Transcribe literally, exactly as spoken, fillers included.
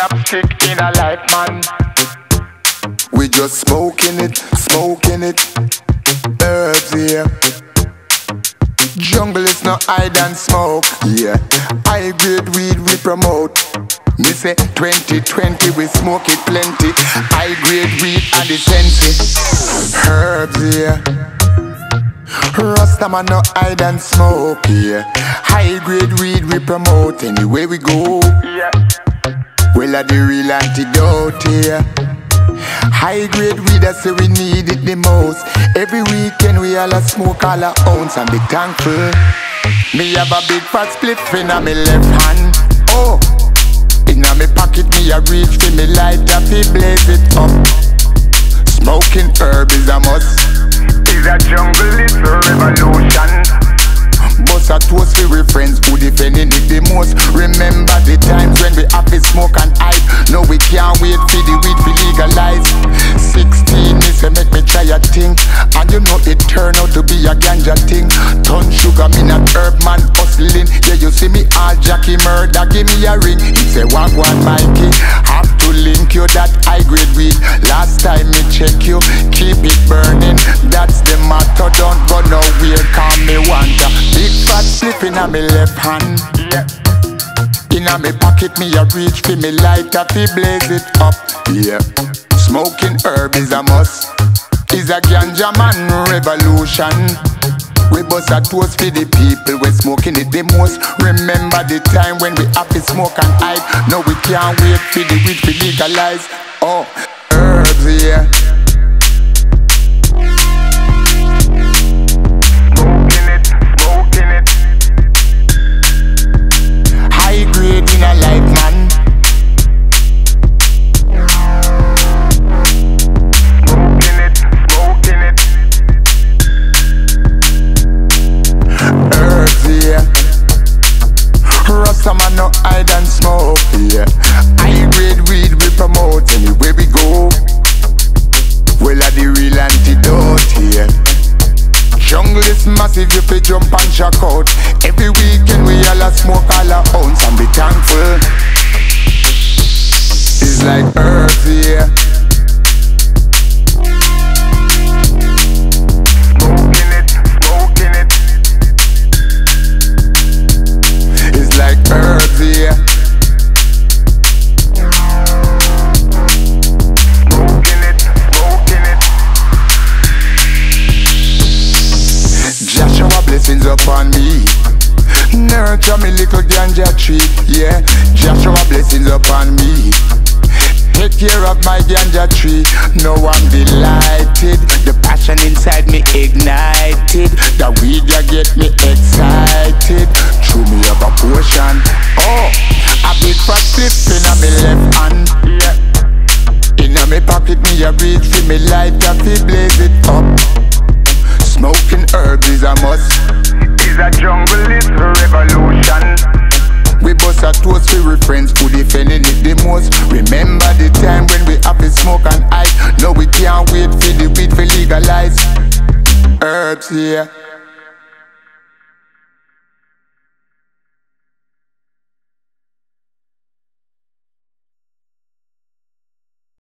chopstick in a life, man. We just smoking it, smoking it. Herbs, yeah. Jungle is no hide and smoke, yeah. High grade weed we promote. Me say twenty twenty we smoke it plenty. High grade weed and the sensi. Herbs, yeah. Rastaman no hide and smoke, yeah. High grade weed we promote anywhere we go, yeah. Well are the real antidote, yeah. High grade weed, I say we need it the most. Every weekend we all a smoke all our ounce and be thankful. Me have a big fat split in a me left hand. Oh, in a me pocket me a reach for me light up, he blaze it up. Smoking herb is a must. Is a jungle, it's a revolution. Bust a toast for we friends who defending it the most. Remember the times when we have to smoke and hype. No, we can't wait for the weed to legalize. Sixteen me say make me try a thing, and you know it turn out to be a ganja thing. Ton sugar, me not herb man hustling. Yeah, you see me all Jackie murder, give me a ring. It's a wagwan Mikey, have to link you that high grade weed. Last time me check you, keep it burning. That's the motto, don't go nowhere, call me wonder. Big fat slip in a me left hand, yeah. In a me pocket me a reach for me light up, he blaze it up, yeah. Smoking herb is a must. Is a ganja man revolution. We bust a toast for the people we smoking it the most. Remember the time when we have to smoke and hype. No, we can't wait for the weed to legalize. Oh, herbs, yeah. In a life, man. Smoking it, smoking it. Herbs, yeah. Rastaman no hide and smoke, yeah. High grade weed we promote anywhere we go. Well are the real antidote, yeah. Jungle is massive, you fi jump and shock out. Every weekend we all a smoke all our ounce and be thankful. It's like herbs, yeah. Smoking it, smoking it. It's like herbs, yeah. Smoking it, smoking it. Joshua blessings upon me. Nurture me little ganja tree, yeah. Joshua blessings upon me. Take care of my ganja tree. Now I'm delighted. The passion inside me ignited. The weed ya get me excited. Through me up a potion. Oh, a big fat flip in a me left hand, yeah. In a me pocket me a reach for me light up, he blaze it up. Smoking herb is a must. Is a jungle, it's a revolution. We bust a toast for we friends who defending it the most. Remember the time when we have to smoke and hype. No, we can't wait for the weed to legalize. Herbs, yeah.